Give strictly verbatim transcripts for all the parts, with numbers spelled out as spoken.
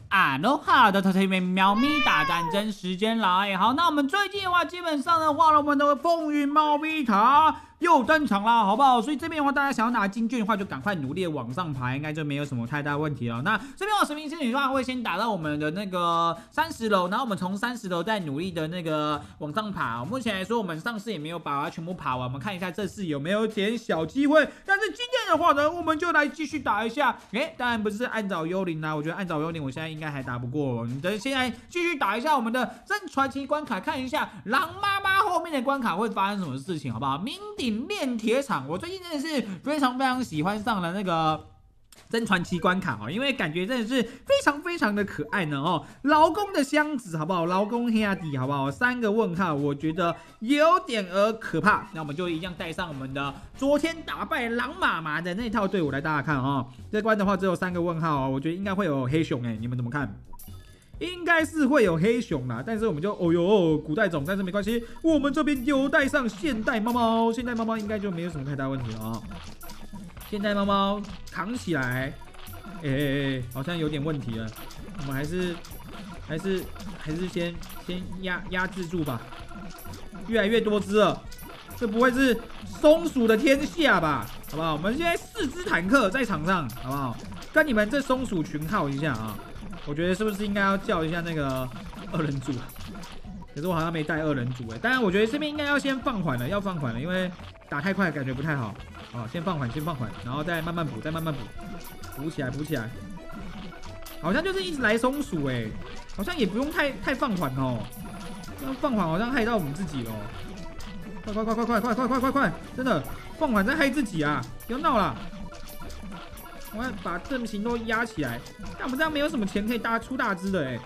啊，喽哈的特特面喵咪大战争时间来，好，那我们最近的话，基本上的话，我们的风云猫咪塔又登场啦，好不好？所以这边的话，大家想要拿金券的话，就赶快努力的往上爬，应该就没有什么太大问题了。那这边我神明仙女的话，会先打到我们的那个三十楼，然后我们从三十楼再努力的那个往上爬。目前来说，我们上次也没有把它全部爬完，我们看一下这次有没有点小机会。但是今天的话呢，我们就来继续打一下。哎，当然不是按找幽灵啦，我觉得按找幽灵，我现在应该还打不过。你等现在继续打一下我们的真传奇关卡，看一下狼妈妈后面的关卡会发生什么事情，好不好？名鼎炼铁厂，我最近真的是非常非常喜欢上了那个真传奇关卡哦，因为感觉真的是非常非常的可爱呢哦。劳工的箱子好不好？劳工黑亚迪好不好？三个问号，我觉得有点儿可怕。那我们就一样带上我们的昨天打败狼妈妈的那套队伍来大家看哦。这关的话只有三个问号哦，我觉得应该会有黑熊哎，你们怎么看？应该是会有黑熊啦，但是我们就哦呦古代种，但是没关系，我们这边有带上现代猫猫，现代猫猫应该就没有什么太大问题了啊、哦。现代猫猫扛起来，哎、欸欸，好像有点问题了，我们还是还是还是先先压压制住吧，越来越多只了，这不会是松鼠的天下吧？好不好？我们现在四只坦克在场上，好不好？跟你们这松鼠群耗一下啊！我觉得是不是应该要叫一下那个二人组？可是我好像没带二人组哎。当然，我觉得这边应该要先放缓了，要放缓了，因为打太快感觉不太好。啊，先放缓，先放缓，然后再慢慢补，再慢慢补，补起来，补起来。好像就是一直来松鼠哎，好像也不用太太放缓哦。那放缓好像害到我们自己了。快快快快快快快快快快！真的放缓在害自己啊！不要闹了。我要把阵型都压起来，但我们这样没有什么钱可以大出大只的哎。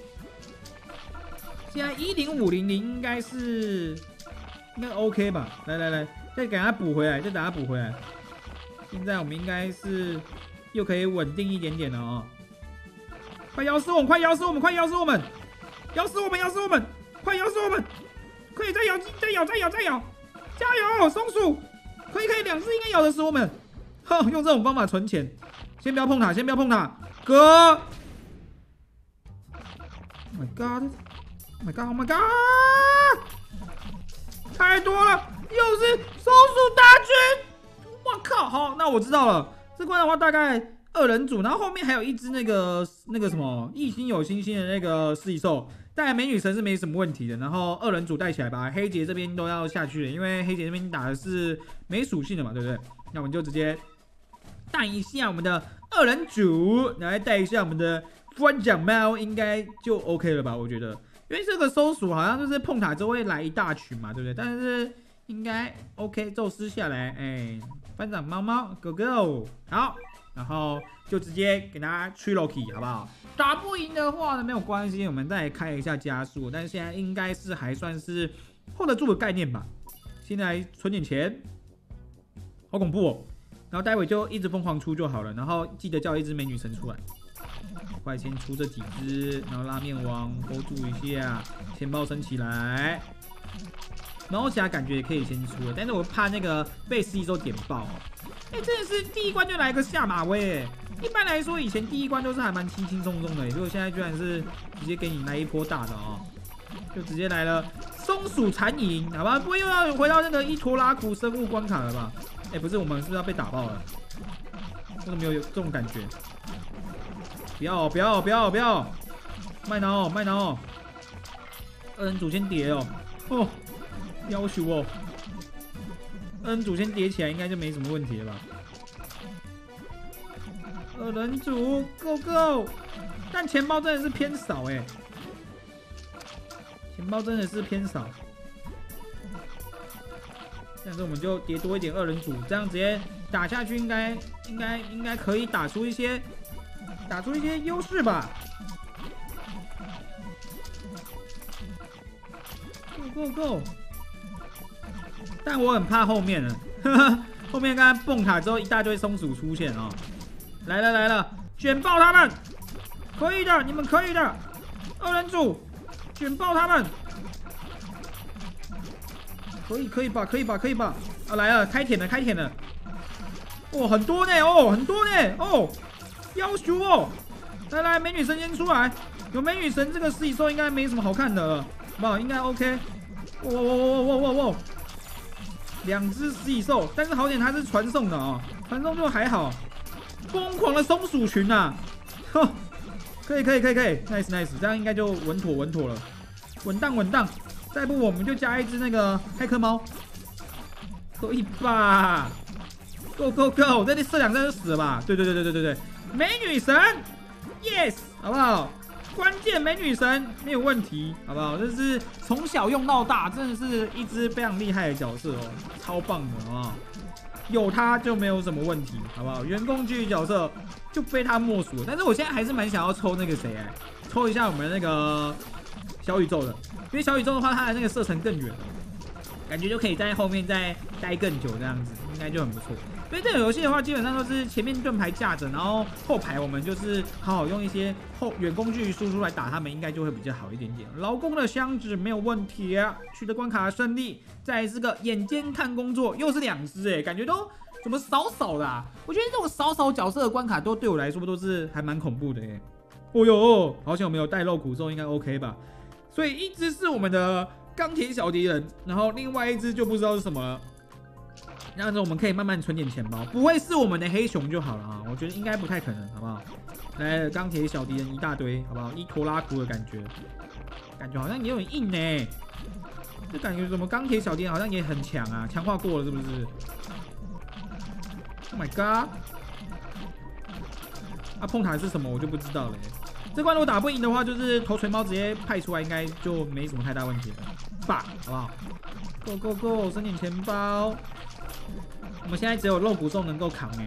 现在一零五零零应该是应该 OK 吧？来来来，再给它补回来，再把它补回来。现在我们应该是又可以稳定一点点了哦。快咬死我们！快咬死我们！快咬死我们！咬死我们！咬死我们！快咬死我们！可以再咬，再咬，再咬，再咬！加油，松鼠！可以可以，两只应该咬得死我们。哼，用这种方法存钱，先不要碰它，先不要碰它，哥 ！Oh my god！Oh my god！Oh my god！ 太多了，又是松鼠大军！我靠，好，那我知道了。这关的话大概二人组，然后后面还有一只那个那个什么一心有星星的那个四翼兽，当然美女神是没什么问题的。然后二人组带起来吧，黑杰这边都要下去了，因为黑杰这边打的是没属性的嘛，对不对？那我们就直接带一下我们的二人组，来带一下我们的官长猫，应该就 OK 了吧？我觉得，因为这个松鼠好像就是碰塔之后会来一大群嘛，对不对？但是应该 OK， 宙斯下来，哎，班长猫猫 ，Go Go， 好，然后就直接给他吹 Loki， 好不好？打不赢的话呢，没有关系，我们再开一下加速，但是现在应该是还算是 hold 得住的概念吧。现在存点钱，好恐怖哦！然后待会就一直疯狂出就好了，然后记得叫一只美女神出来，快先出这几只，然后拉面王 hold 住一下，钱包升起来，猫侠感觉也可以先出了，但是我怕那个被 C 周点爆。哎、欸，真的是第一关就来个下马威哎！一般来说以前第一关都是还蛮轻轻松松的，结果现在居然是直接给你来一波大的哦，就直接来了松鼠残影，好吧，不会又要回到那个伊托拉古生物关卡了吧？哎、欸，不是，我们是不是要被打爆了？为什么有这种感觉？不要不要不要不要！麦挠麦挠！二人组先叠哦，哦，要求哦，二人组先叠起来应该就没什么问题了吧？二人组 ，Go Go！ 但钱包真的是偏少哎、欸，钱包真的是偏少。但是我们就叠多一点二人组，这样直接打下去，应该应该应该可以打出一些打出一些优势吧。Go Go Go！ 但我很怕后面了，呵呵，后面刚刚蹦塔之后一大堆松鼠出现哦，来了来了，卷爆他们，可以的，你们可以的，二人组卷爆他们。可以可以吧，可以吧，可以吧！啊，来了，开舔了，开舔了！哦，很多呢，哦，很多呢，哦，要求哦， 来来，美女神先出来，有美女神这个食蚁兽应该没什么好看的了，好不好？应该 OK。哇哇哇哇哇哇哇！两只食蚁兽，但是好点它是传送的啊、哦，传送就还好。疯狂的松鼠群啊！呵，可以可以可以可以 ，nice nice， 这样应该就稳妥稳妥了，稳当稳当。再不我们就加一只那个骇客猫，可以吧 ？Go go go！ 这里射两下就死了吧？对对对对对对对，美女神 ，yes， 好不好？关键美女神没有问题，好不好？这是从小用到大，真的是一只非常厉害的角色哦，超棒的，好不好？有它就没有什么问题，好不好？员工剧角色就非他莫属。但是我现在还是蛮想要抽那个谁哎，抽一下我们的那个小宇宙的，因为小宇宙的话，它的那个射程更远，感觉就可以在后面再待更久这样子，应该就很不错。因为这个游戏的话，基本上都是前面盾牌架着，然后后排我们就是好好用一些后远攻距输出来打他们，应该就会比较好一点点。劳工的箱子没有问题啊，取得关卡胜利。再来是个眼尖看工作，又是两只哎，感觉都怎么少少的啊？我觉得这种少少角色的关卡都对我来说都是还蛮恐怖的哎。哦呦，好像我们有带肉骨咒，应该 OK 吧？所以一只是我们的钢铁小敌人，然后另外一只就不知道是什么了。这样子我们可以慢慢存点钱包，不会是我们的黑熊就好了啊！我觉得应该不太可能，好不好？来，钢铁小敌人一大堆，好不好？一拖拉库的感觉，感觉好像也有点硬呢、欸。这感觉什么钢铁小敌人好像也很强啊，强化过了是不是 ？Oh my god！ 啊，碰塔是什么我就不知道了、欸。这关如果打不赢的话，就是头锤猫直接派出来，应该就没什么太大问题了。吧，好不好 ？Go go go， 省点钱包。我们现在只有肉骨兽能够扛哎、欸，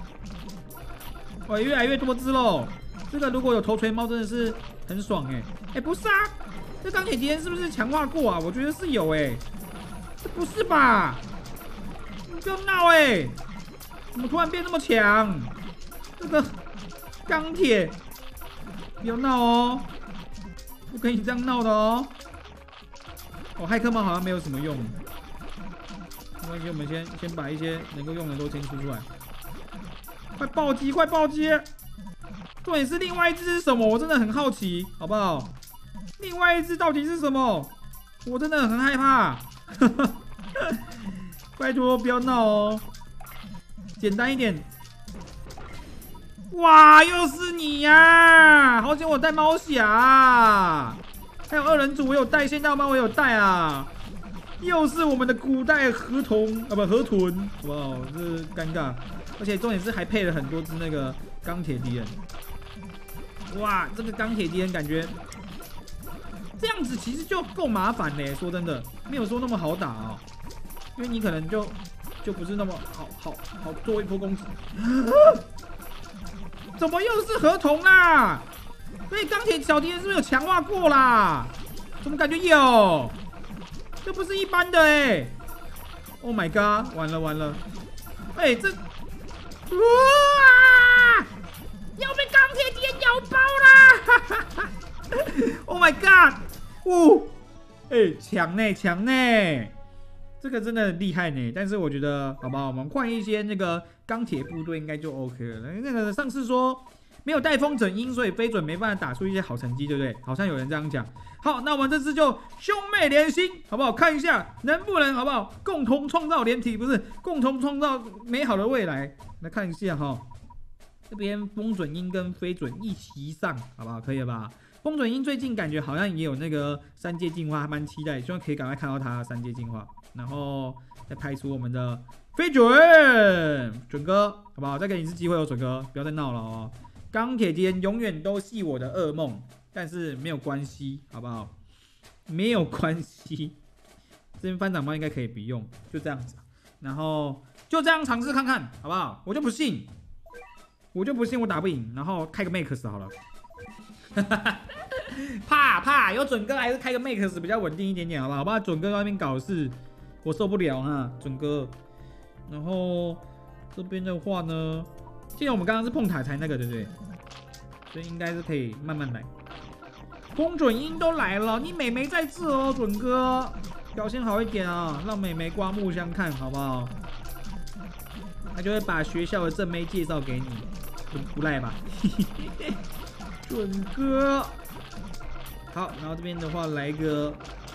哇，越来越多只喽！这个如果有头锤猫，真的是很爽哎、欸！哎、欸，不是啊，这钢铁敌人是不是强化过啊？我觉得是有哎、欸，这不是吧？你不要闹哎、欸！怎么突然变那么强？这个钢铁，不要闹哦，不可以这样闹的哦！哦，骇客猫好像没有什么用。没关系，我们先先把一些能够用的都先出出来。快暴击，快暴击！重点是另外一只是什么？我真的很好奇，好不好？另外一只到底是什么？我真的很害怕。拜托不要闹哦，简单一点。哇，又是你呀、啊！好险我带猫侠、啊，还有二人组我有带，仙道猫我有带啊。又是我们的古代河童啊，不河豚，好不好？这是尴尬，而且重点是还配了很多只那个钢铁敌人。哇，这个钢铁敌人感觉这样子其实就够麻烦嘞。说真的，没有说那么好打哦，因为你可能就就不是那么好好好做一波攻击。怎么又是河童啦？所以钢铁小敌人是不是有强化过啦？怎么感觉有？这不是一般的哎、欸、！Oh my god！ 完了完了！哎、欸，这哇，要被钢铁敌人咬爆啦！ Oh my god！ 呜，哎、欸，强呢强呢！这个真的厉害呢。但是我觉得，好不好？我们换一些那个钢铁部队应该就 OK 了。那个上次说没有带风筝鹰，所以飞准没办法打出一些好成绩，对不对？好像有人这样讲。好，那我们这次就兄妹连心，好不好？看一下能不能好不好？共同创造连体，不是共同创造美好的未来。来看一下哈，这边风准鹰跟飞准一齐上，好不好？可以了吧？风准鹰最近感觉好像也有那个三阶进化，还蛮期待，希望可以赶快看到它三阶进化，然后再派出我们的飞准准哥，好不好？再给你一次机会哦，准哥，不要再闹了哦。钢铁敌人永远都系我的噩梦。但是没有关系，好不好？没有关系，这边翻掌包应该可以不用，就这样子，然后就这样尝试看看，好不好？我就不信，我就不信我打不赢，然后开个 Max 好了。怕怕有准哥还是开个 Max 比较稳定一点点，好不好？不然准哥在那边搞事，我受不了哈，准哥。然后这边的话呢，记得我们刚刚是碰塔才那个，对不对？所以应该是可以慢慢来。风准鹰都来了，你妹妹在这哦，准哥，表现好一点啊，让妹妹刮目相看，好不好？他就会把学校的正妹介绍给你。 不不赖吧？准哥，好，然后这边的话来一个，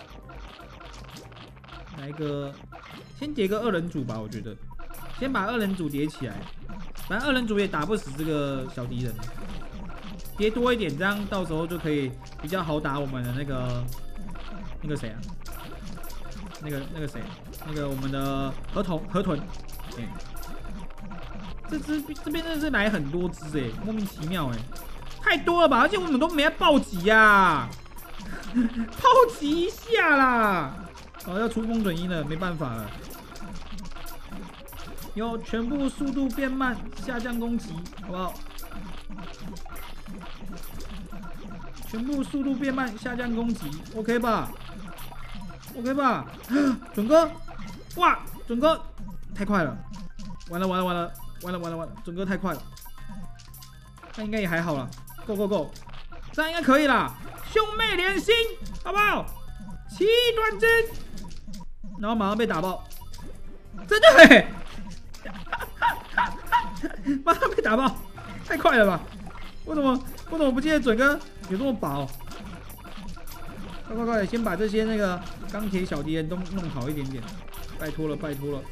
来一个，先叠个二人组吧，我觉得，先把二人组叠起来，反正二人组也打不死这个小敌人，叠多一点，这样到时候就可以比较好打我们的那个那个谁啊，那个那个谁，那个我们的河童河豚，哎、欸，这只这边真的是来很多只哎、欸，莫名其妙哎、欸。太多了吧，而且我们都没暴击呀、啊，暴击一下啦！哦，要出风准音了，没办法了。有全部速度变慢，下降攻击，好不好？全部速度变慢，下降攻击 ，OK 吧 ？OK 吧？准哥，哇，准哥太快了！完了完了完了完了完了完了，准哥太快了，那应该也还好啦。Go go go， 这样应该可以啦，兄妹连心，好不好？七短针，然后马上被打爆，真的哎、欸，马上被打爆，太快了吧？为什么为什么不记得准哥有这么薄？快快快，先把这些那个钢铁小敌人都弄好一点点，拜托了拜托了。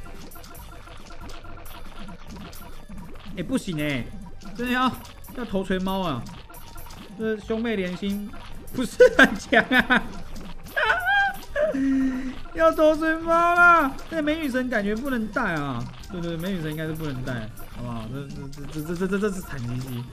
哎、欸，不行哎、欸，真的要要头锤猫啊！这兄妹连心不是很强啊，要头锤猫啦！那美女神感觉不能带啊，对对，美女神应该是不能带，好不好？这这这这这这这是惨兮兮，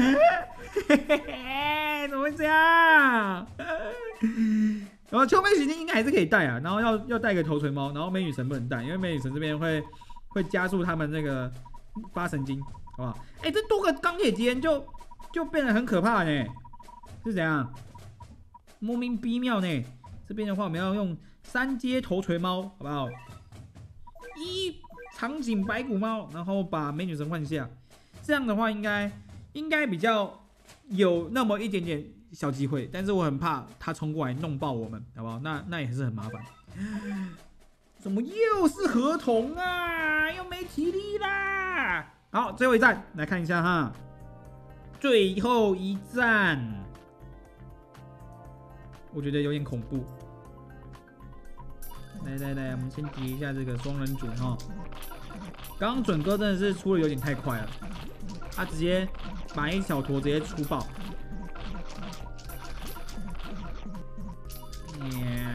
怎么会这样？然后兄妹行星应该还是可以带啊，然后要要带个头锤猫，然后美女神不能带，因为美女神这边会会加速他们那个发神经，好不好？哎、欸，这多个钢铁敌人就。就变得很可怕呢，是怎样？莫名逼妙呢。这边的话，我们要用三阶头锤猫，好不好？一长颈白骨猫，然后把美女神换下，这样的话应该应该比较有那么一点点小机会，但是我很怕他冲过来弄爆我们，好不好？那那也是很麻烦。怎么又是河童啊？又没体力啦！好，最后一站来看一下哈。最后一战，我觉得有点恐怖。来来来，我们先叠一下这个双人组哈。刚刚准哥真的是出的有点太快了，他直接把一小坨直接出爆。Yeah.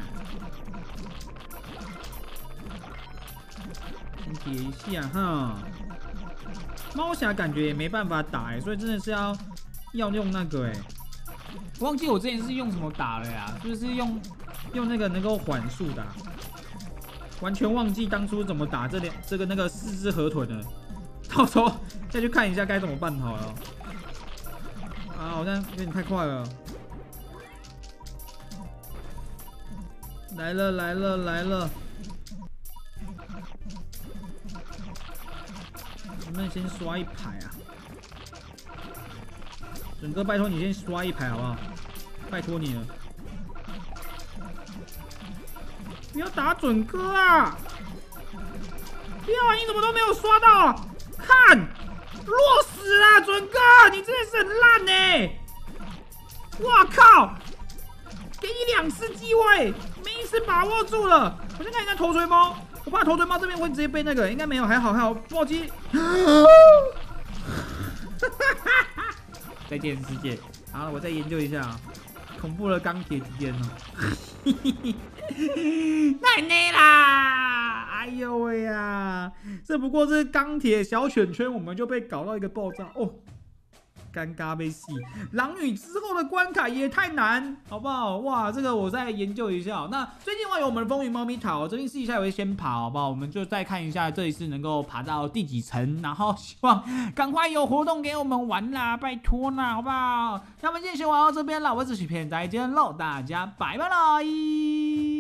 先叠一下哈。猫侠感觉也没办法打哎、欸，所以真的是要要用那个哎、欸，忘记我之前是用什么打了呀？就是用用那个能够缓速的、啊，完全忘记当初怎么打这两这个那个四只河豚了，到时候再去看一下该怎么办好了。啊，好像有点太快了。来了来了来了。能不能先刷一排啊？准哥，拜托你先刷一排好不好？拜托你了，不要打准哥啊！不要啊！你怎么都没有刷到？看，落死啦！准哥，你真的是很烂呢、欸！哇靠！给你两次机会，没一次把握住了。我先看一下头锤猫。我怕头锤猫这边会直接被那个，应该没有，还好还好，暴击。再见世界，好，我再研究一下啊，恐怖的钢铁敌人哦。太内啦！哎呦喂呀，这不过是钢铁小圈圈，我们就被搞到一个爆炸哦。尴尬被戏，狼女之后的关卡也太难，好不好？哇，这个我再研究一下。那最近的话有我们的风云猫咪塔，这边试一下也会先爬，好不好？我们就再看一下这一次能够爬到第几层，然后希望赶快有活动给我们玩啦，拜托啦，好不好？那我们今天先玩到这边了，我是许片，再见喽，大家拜拜啦！